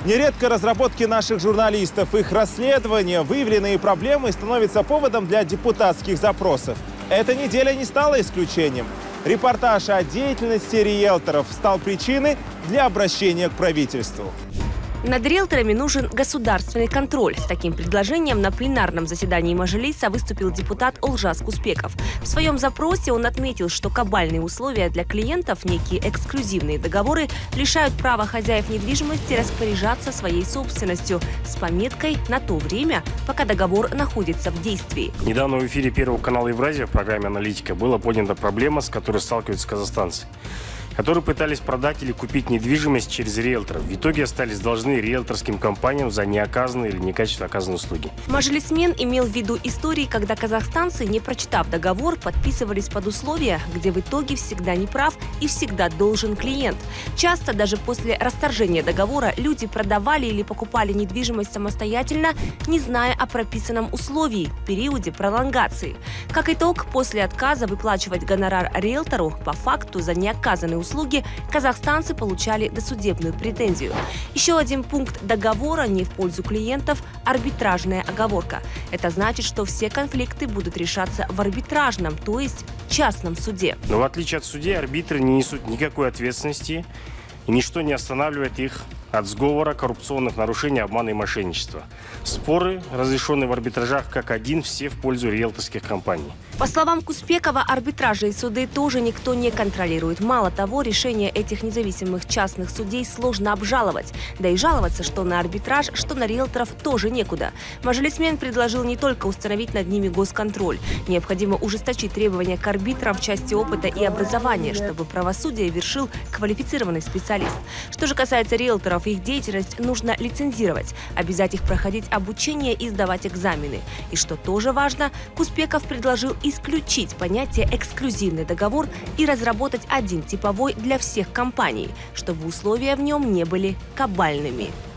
Нередко разработки наших журналистов, их расследования, выявленные проблемы становятся поводом для депутатских запросов. Эта неделя не стала исключением. Репортаж о деятельности риэлторов стал причиной для обращения к правительству. Над риэлторами нужен государственный контроль. С таким предложением на пленарном заседании Мажилиса выступил депутат Олжас Куспеков. В своем запросе он отметил, что кабальные условия для клиентов, некие эксклюзивные договоры, лишают права хозяев недвижимости распоряжаться своей собственностью с пометкой «на то время, пока договор находится в действии». Недавно в эфире Первого канала Евразия в программе «Аналитика» была поднята проблема, с которой сталкиваются казахстанцы, которые пытались продать или купить недвижимость через риэлторов. В итоге остались должны риэлторским компаниям за неоказанные или некачественно оказанные услуги. Мажилисмен имел в виду истории, когда казахстанцы, не прочитав договор, подписывались под условия, где в итоге всегда неправ и всегда должен клиент. Часто даже после расторжения договора люди продавали или покупали недвижимость самостоятельно, не зная о прописанном условии в периоде пролонгации. Как итог, после отказа выплачивать гонорар риэлтору по факту за неоказанные услуги казахстанцы получали досудебную претензию. Еще один пункт договора не в пользу клиентов – арбитражная оговорка. Это значит, что все конфликты будут решаться в арбитражном, то есть частном суде. Но в отличие от судей, арбитры не несут никакой ответственности, и ничто не останавливает их от сговора, коррупционных нарушений, обмана и мошенничества. Споры, разрешенные в арбитражах как один, все в пользу риэлторских компаний. По словам Куспекова, арбитражи и суды тоже никто не контролирует. Мало того, решения этих независимых частных судей сложно обжаловать. Да и жаловаться что на арбитраж, что на риэлторов тоже некуда. Мажилисмен предложил не только установить над ними госконтроль. Необходимо ужесточить требования к арбитрам в части опыта и образования, чтобы правосудие вершил квалифицированный специалист. Что же касается риэлторов, их деятельность нужно лицензировать, обязать их проходить обучение и сдавать экзамены. И что тоже важно, Куспеков предложил исключить понятие «эксклюзивный договор» и разработать один типовой для всех компаний, чтобы условия в нем не были кабальными.